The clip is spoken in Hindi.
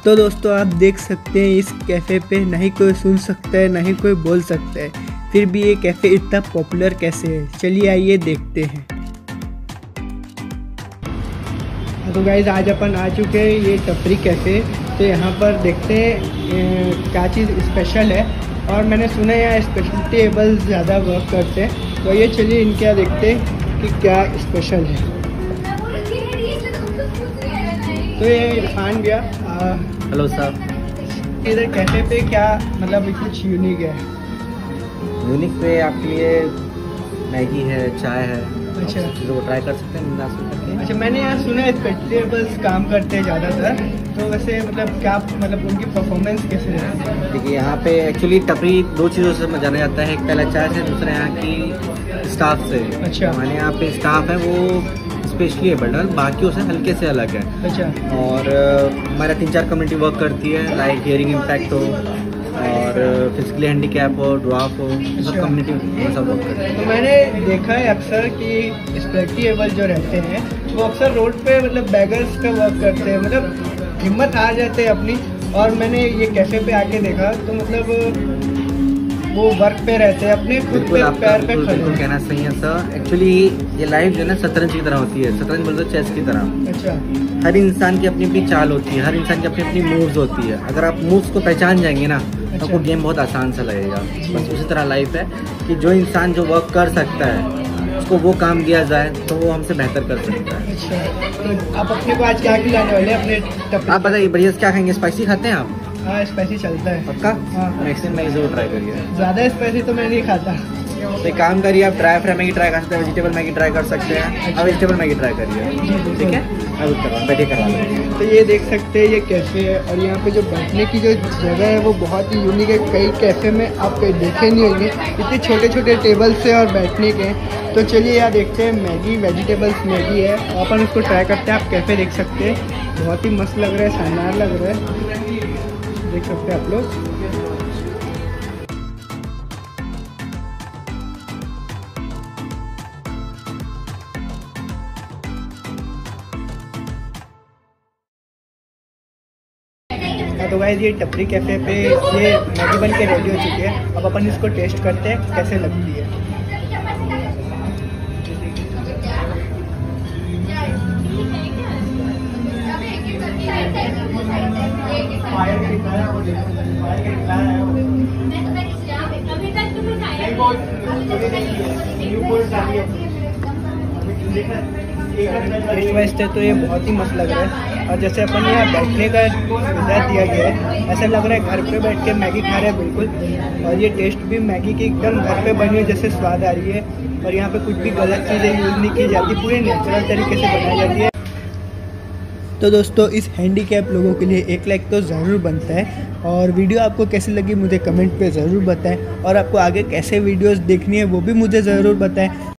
तो दोस्तों आप देख सकते हैं इस कैफ़े पे नहीं कोई सुन सकता है, नहीं कोई बोल सकता है, फिर भी ये कैफ़े इतना पॉपुलर कैसे है, चलिए आइए देखते हैं। तो गाइज़ आज अपन आ चुके हैं ये टपरी कैफ़े। तो यहाँ पर देखते हैं क्या चीज़ स्पेशल है, और मैंने सुना है यहाँ स्पेशल टेबल ज़्यादा वर्क करते हैं, तो ये चलिए इनके यहाँ देखते हैं कि क्या स्पेशल है। तो ये इरफान भैया, हेलो सर। इधर कैफ़े पे क्या मतलब कुछ यूनिक है? यूनिक पे आपके लिए मैगी है, चाय है, अच्छा चीज़ों को ट्राई कर सकते हैं बिंदास करके। अच्छा, मैंने यहाँ सुना है वेजिटेबल्स काम करते हैं ज़्यादातर, तो वैसे मतलब क्या मतलब उनकी परफॉर्मेंस कैसे रहती है? देखिए यहाँ पे एक्चुअली टपरी दो चीज़ों से जाना जाता है, एक पहला चाय से, दूसरा यहाँ की स्टाफ से। अच्छा। हमारे यहाँ पे स्टाफ है वो स्पेशली एबल्ड, बाकियों से हल्के से अलग है। अच्छा। और हमारा 3-4 कम्युनिटी वर्क करती है, लाइक हियरिंग इम्पैक्ट हो और फिजिकली हैंडीकैप हो, ड्वाफ हो, सब कम्युनिटी वो सब वर्क करते हैं। तो मैंने देखा है अक्सर कि स्पेशली एबल जो रहते हैं वो अक्सर रोड पे मतलब बैगर्स का वर्क करते हैं, मतलब हिम्मत हार जाते हैं अपनी। और मैंने ये कैफ़े पे आके देखा तो मतलब वो वर्क पे रहते हैं, अपने खुद पे पैर पे खड़े। बिल्कुल कहना सही है सर। एक्चुअली ये लाइफ जो है ना शतरंज की तरह होती है, शतरंज बोलते चेस की तरह। अच्छा। हर इंसान की अपनी अपनी चाल होती है, हर इंसान की अपनी अपनी मूव्स होती है। अगर आप मूव्स को पहचान जाएंगे ना तो आपको गेम बहुत आसान सा लगेगा। बस उसी तरह लाइफ है कि जो इंसान जो वर्क कर सकता है उसको वो काम दिया जाए तो वो हमसे बेहतर कर सकता है। अच्छा, तो आप अपने को आज क्या खिलाने वाले हैं अपने? आप बताइए बढ़िया से क्या खाएंगे? स्पाइसी खाते हैं आप? हाँ स्पाइसी चलता है। पक्का? हाँ। मैक्सिमम मैगी जरूर ट्राई करिए। ज़्यादा स्पाइसी तो मैं नहीं खाता। तो एक काम करिए, आप ड्राई फ्राई मैगी ट्राई कर सकते हैं, वेजिटेबल मैगी ट्राई कर सकते हैं। आप वेजिटेबल मैगी ट्राई करिए, ठीक है? अब बैठिए करवा लेंगे। तो ये देख सकते हैं ये कैफ़े है, और यहाँ पे जो बैठने की जो जगह है वो बहुत ही यूनिक है। कई कैफ़े में आप कहीं देखे नहीं होंगे इतने छोटे छोटे टेबल से और बैठने के। तो चलिए यहाँ देखते हैं मैगी, वेजिटेबल्स मैगी है, अपन उसको ट्राई करते हैं। आप कैफ़े देख सकते हैं, बहुत ही मस्त लग रहा है, शानदार लग रहा है, देख सकते हैं आप लोग। तो गाइस ये टपरी कैफ़े पे ये मैगी बन के रेडी हो चुकी है। अब अपन इसको टेस्ट करते हैं कैसे लगती है। रिक्वेस्ट है तो ये बहुत ही मस्त लग रहा है, और जैसे अपन यहाँ बैठने का सुविधा दिया गया है, ऐसा लग रहा है घर पे बैठ के मैगी खा रहे हैं बिल्कुल। और ये टेस्ट भी मैगी की एकदम घर पे बनी हुई जैसे स्वाद आ रही है, और यहाँ पे कुछ भी गलत चीज़ें यूज़ नहीं की जाती, पूरी नेचुरल तरीके से बनाई जाती है। तो दोस्तों इस हैंडीकैप लोगों के लिए एक लाइक तो ज़रूर बनता है, और वीडियो आपको कैसी लगी मुझे कमेंट पे ज़रूर बताएं, और आपको आगे कैसे वीडियोस देखनी है वो भी मुझे ज़रूर बताएं।